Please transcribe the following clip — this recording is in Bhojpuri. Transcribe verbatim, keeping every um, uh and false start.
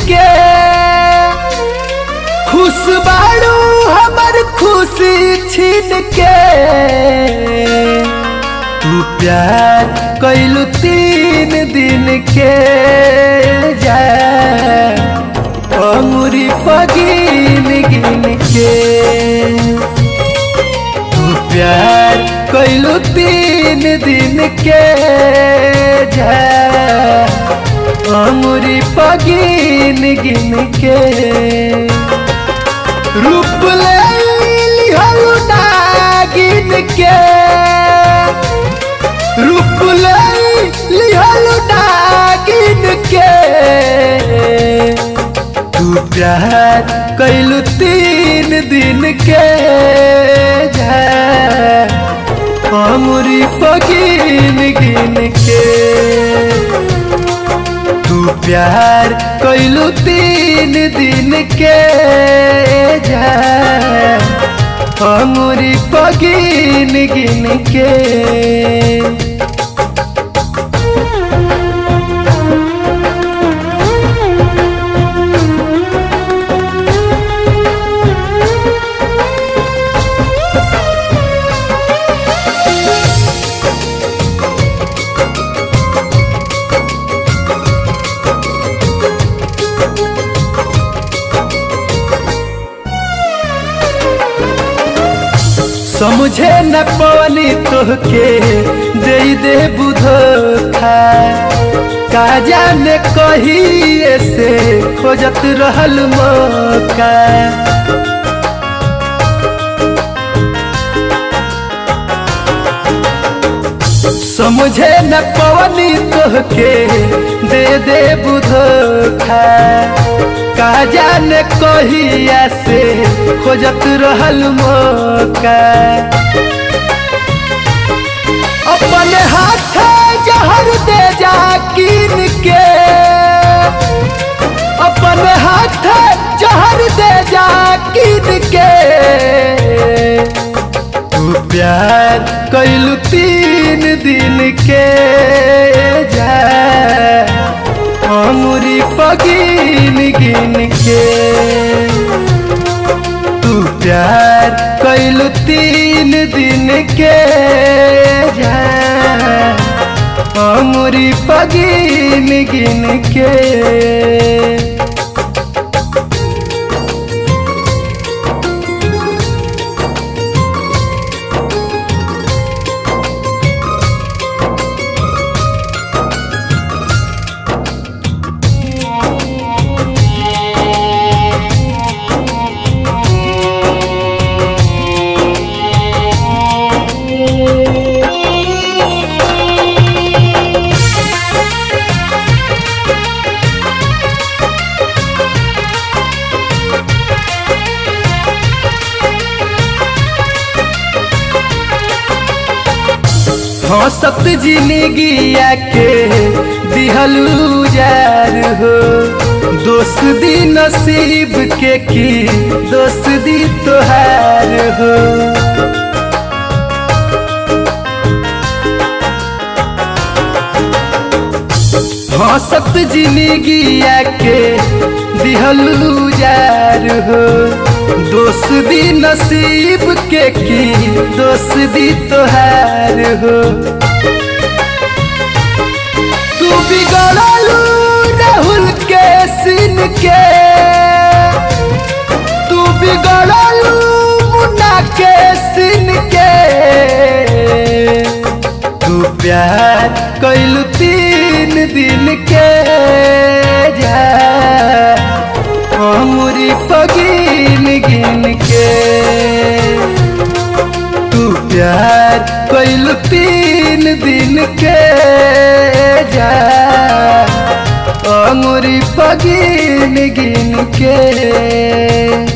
के खुश बाड़ू हमर खुशी छीन के तू प्यार कैलू तीन दिन के जा अंगुरी पगिन गिन के तू प्यार कैलू तीन दिन के जा अंगुरी पगिन गिन के रूप ले लिहलू नागिन के रूप ले लिहलू नागिन के तू प्यार कैलू तीन दिन के जा अंगुरी पगिन गिन के तू प्यार कैलू तीन दिन के जा अंगुरी पगिन गिन के समझे न पवनी तोहके दे दे बुधोखा का जाने कहिए से खोजत रहल मौका समझे न पवनी तोहके दे दे बुधोखा का जाने कहिया से खोजत रहल मौका अपने हाथ जहर दे जा कीन के अपने हाथ जहर दे जा कीन के तू प्यार कैलू तीन दिन के जा अंगुरी पगिन गिन के तू प्यार कैलू तीन दिन के जा अंगुरी पगिन गिन के हंसत जिंदगिया के दिहलू जार हो दोस्त दी नसीब के की दोस्त दी तोहार हो हंसत जिंदगिया के दिहलू जार हो दोस्त दी नसीब के की दोस्त दी तोहार हो तू बिगड़लू राहुल के सीन के तू बिगड़लू मुन्ना के सीन के तू प्यार कैलू तीन दिन के जा अंगुरी पगिन गिन के तू प्यार कैलू तीन दिन के जा अंगुरी पगिन गिन के।